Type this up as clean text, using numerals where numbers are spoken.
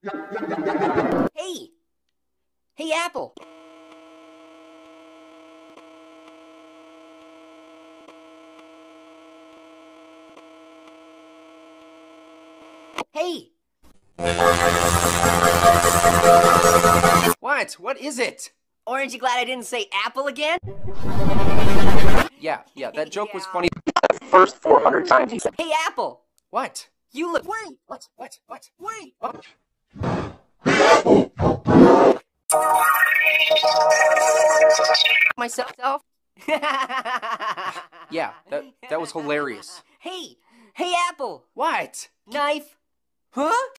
Hey! Hey, Apple! Hey! What? What is it? Aren't you glad I didn't say apple again? Yeah, that joke was funny. First 400 times he said, Hey, Apple! What? You look— Wait! What? Wait! Myself? Yeah, that was hilarious. Hey! Hey, Apple! What? Knife! Huh?